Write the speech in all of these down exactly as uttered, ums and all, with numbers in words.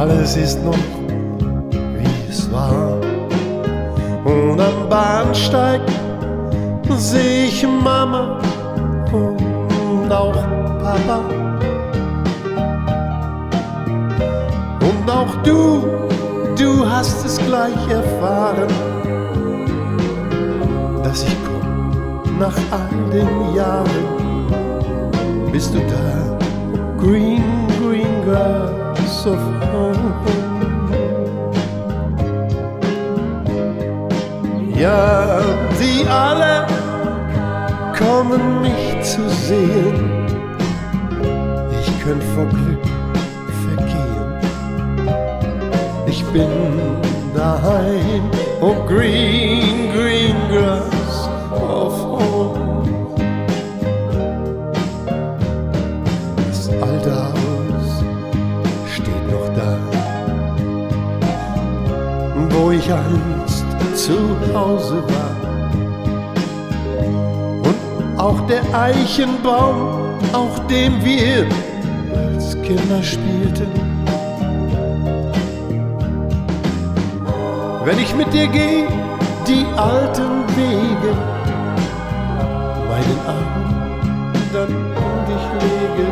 alles ist noch, wie es war. Und am Bahnsteig seh ich Mama und auch Papa. Und auch du, du hast es gleich erfahren, dass ich komm nach all den Jahren. Bist du da, green, green grass of home? Ja, die alle kommen mich zu sehen. Ich könnt vor Glück vergehen. Ich bin daheim, oh green, green grass of home. Das alte Haus steht noch da, wo ich einst zu Hause war. Und auch der Eichenbaum, auf dem wir als Kinder spielten. Wenn ich mit dir geh, die alten Wege, meinen Arm dann um dich lege,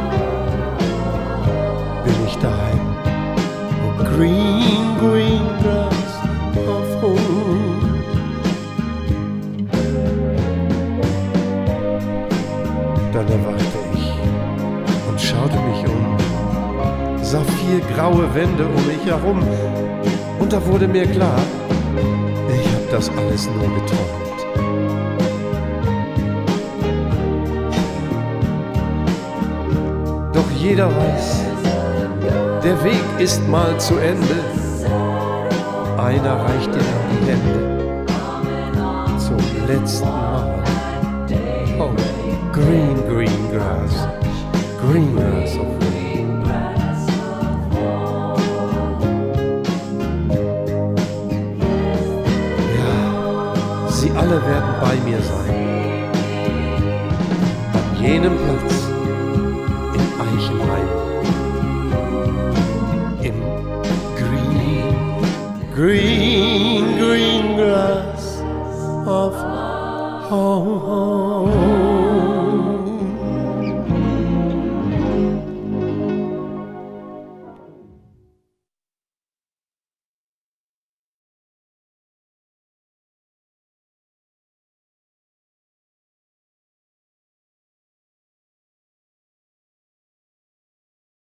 bin ich daheim, oh green, green grass of home. Dann erwachte ich und schaute mich um, sah vier graue Wände um mich herum, und da wurde mir klar, ich hab das alles nur geträumt. Doch jeder weiß, der Weg ist mal zu Ende. Einer reicht dir dann die Hände zum letzten Mal. Oh, green, green grass, green grass of home. Sie alle werden bei mir sein, an jenem Platz in Eichenheim, im Green, Green.